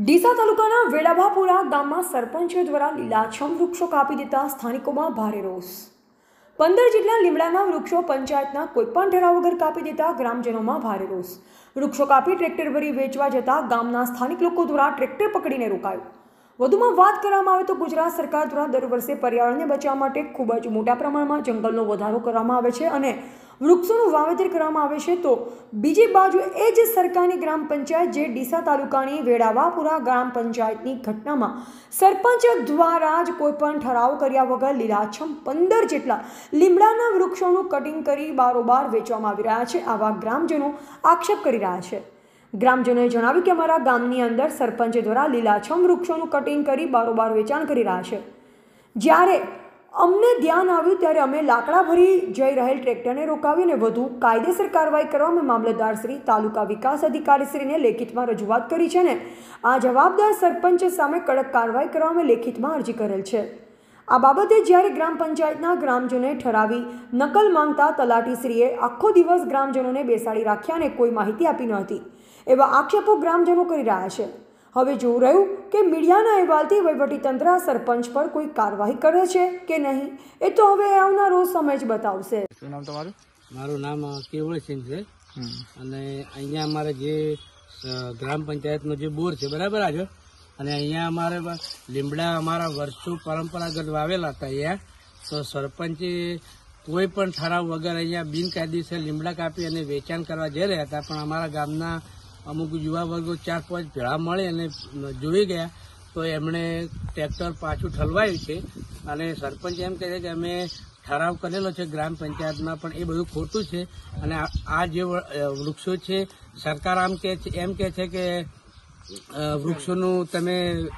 ડીસા તાલુકાના વેળાભાપુરા ગામમાં સરપંચ દ્વારા લીલાછમ વૃક્ષો કાપી દેતા સ્થાનિકોમાં ભારે રોષ। 15 જેટલા લીમડાના વૃક્ષો પંચાયતના કોઈપણ ઠરાવ વગર કાપી દેતા ગ્રામજનોમાં ભારે રોષ। વૃક્ષો કાપી ટ્રેક્ટર ભરી વેચવા જતા ગામના સ્થાનિક લોકો દ્વારા ટ્રેક્ટર પકડીને રોકાયું। વધુમાં વાત કરવામાં આવે તો ગુજરાત સરકાર દ્વારા દર વર્ષે પર્યાવરણને બચાવવા માટે ખૂબ જ મોટા પ્રમાણમાં જંગલનો વધારો કરવામાં આવે છે અને વૃક્ષોનું વાવેતર કરવામાં આવે છે, તો બીજી બાજુ એ જ સરકારની ગ્રામ પંચાયત જે ડીસા તાલુકાની વેળાભાપુરા ગ્રામ પંચાયતની ઘટનામાં સરપંચ દ્વારા જ કોઈપણ ઠરાવ કર્યા વગર લીલાછમ 15 જેટલા લીમડાના વૃક્ષોનું કટિંગ કરી બારોબાર વેચવામાં આવી રહ્યા છે। આવા ગ્રામજનો આક્ષેપ કરી રહ્યા છે। ગ્રામજનોએ જણાવ્યું કે અમારા ગામની અંદર સરપંચ દ્વારા લીલાછમ વૃક્ષોનું કટિંગ કરી બારોબાર વેચાણ કરી રહ્યા છે। જ્યારે અમને ધ્યાન આવ્યું ત્યારે અમે લાકડા ભરી જઈ રહેલ ટ્રેક્ટરને રોકાવી અને વધુ કાયદેસર કાર્યવાહી કરવા અમે મામલતદાર શ્રી, તાલુકા વિકાસ અધિકારી શ્રીને લેખિતમાં રજૂઆત કરી છે અને આ જવાબદાર સરપંચ સામે કડક કાર્યવાહી કરવા અમે લેખિતમાં અરજી કરેલ છે। આ બાબતે જ્યારે ગ્રામ પંચાયતના ગ્રામજનોએ ઠરાવી નકલ માંગતા તલાટીશ્રીએ આખો દિવસ ગ્રામજનોને બેસાડી રાખ્યા અને કોઈ માહિતી આપી ન હતી એવા આક્ષેપો ગ્રામજનો કરી રહ્યા છે। હવે જોવું રહ્યું કે મીડિયાના અહેવાલથી વહીવટીતંત્ર આ સરપંચ પર કોઈ કાર્યવાહી કરે છે કે નહીં, એ તો હવે આવનારો સમય જ બતાવશે। શું નામ તમારું? મારું નામ કેવળસિંહ છે અને અહીંયા અમારે જે ગ્રામ પંચાયતનો જે બોર છે બરાબર આજે, અને અહીંયા અમારે લીમડા અમારા વર્ષો પરંપરાગત વાવેલા હતા અહીંયા, તો સરપંચે કોઈ પણ ઠરાવ વગર અહીંયા બિનકાયદેસર લીમડા કાપી અને વેચાણ કરવા જઈ રહ્યા હતા, પણ અમારા ગામના અમુક યુવા વર્ગો 4-5 ભેળા મળી અને જોઈ ગયા તો એમણે ટ્રેક્ટર પાછું ઠલવાયું છે અને સરપંચ એમ કહે છે કે અમે ઠરાવ કરેલો છે ગ્રામ પંચાયતમાં, પણ એ બધું ખોટું છે અને આ જે વૃક્ષો છે સરકાર એમ કહે છે કે વૃક્ષોનું તમે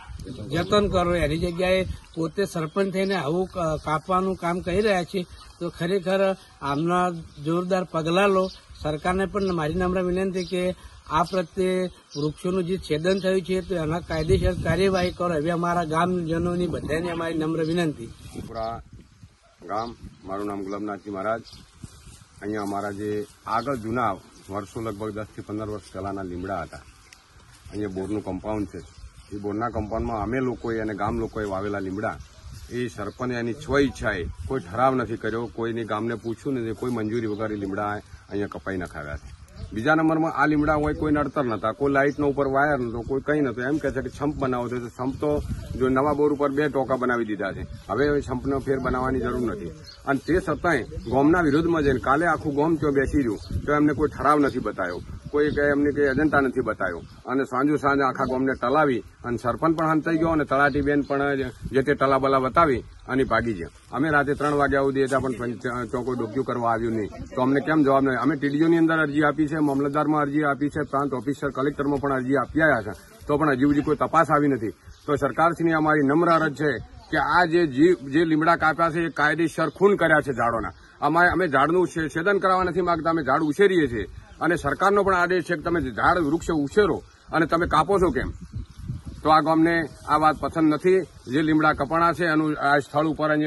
જતન કરો, એની જગ્યાએ પોતે સરપંચ થઈને આવું કાપવાનું કામ કરી રહ્યા છે, તો ખરેખર આમના જોરદાર પગલાં લો। સરકારને પણ મારી નમ્ર વિનંતી કે આ પ્રત્યે વૃક્ષોનું જે છેદન થયું છે તો એના કાયદેસર કાર્યવાહી કરો, એવી અમારા ગામજનોની બધાની અમારી નમ્ર વિનંતી। પૂરા ગામ, મારું નામ ગુલાબનાથજી મહારાજ। અહીંયા અમારા જે આગળ જૂના વર્ષો લગભગ 10 થી 15 વર્ષ પહેલાના લીમડા હતા, અહીંયા બોરનું કમ્પાઉન્ડ છે, એ બોરના કમ્પાઉન્ડમાં અમે લોકોએ અને ગામ લોકોએ વાવેલા લીમડા, એ સરપંચે એની સ્વ ઈચ્છાએ કોઈ ઠરાવ નથી કર્યો, કોઈની ગામને પૂછ્યું નથી, કોઈ મંજૂરી વગર લીમડા અહીંયા કપાઈ નખાવ્યા છે। બીજા નંબરમાં આ લીમડા હોય કોઈ નડતર નતા, કોઈ લાઇટનો ઉપર વાયર નતો, કોઈ કંઈ નતું, એમ કહે છે કે છંપ બનાવો છે, તો છંપ તો જો નવા બોર ઉપર 2 ટોકા બનાવી દીધા છે, હવે છંપનો ફેર બનાવવાની જરૂર નથી। અને તે છતાંય ગામના વિરોધમાં જઈને કાલે આખું ગામ ત્યાં બેસી રહ્યું તો એમને કોઈ ઠરાવ નથી બતાવ્યો, કોઈ એમને કંઈ એજન્ટા નથી બતાવ્યો, અને સાંજ આખા ગામને ટલાવી અને સરપંચ પણ હંતાઈ ગયો અને તલાટીબેન પણ જે તે ટલાબલા બતાવી અને ભાગી ગયા। અમે રાતે 3 વાગ્યા સુધી હતા પણ ત્યાં કોઈ ડોક્યુ કરવા આવ્યું નહીં, તો અમને કેમ જવાબ નહીં? અમે ટીડીઓની અંદર અરજી આપી છે, મામલતદારમાં અરજી આપી છે, પ્રાંત ઓફિસર કલેક્ટરમાં પણ અરજી આપી આવ્યા છે, તો પણ હજી સુધી કોઈ તપાસ આવી નથી। તો સરકારશ્રીની અમારી નમ્ર અરજ છે કે આ જે લીમડા કાપ્યા છે એ કાયદેસર ખૂન કર્યા છે ઝાડોના। અમે ઝાડનું છેદન કરાવવા નથી માંગતા, અમે ઝાડ ઉછેરીએ છીએ અને સરકારનો પણ આદેશ છે કે તમે વૃક્ષ ઉછેરો અને તમે કાપો છો કેમ? તો આ ગામને આ વાત પસંદ નથી। જે લીમડા કપાણા છે એનું આ સ્થળ ઉપર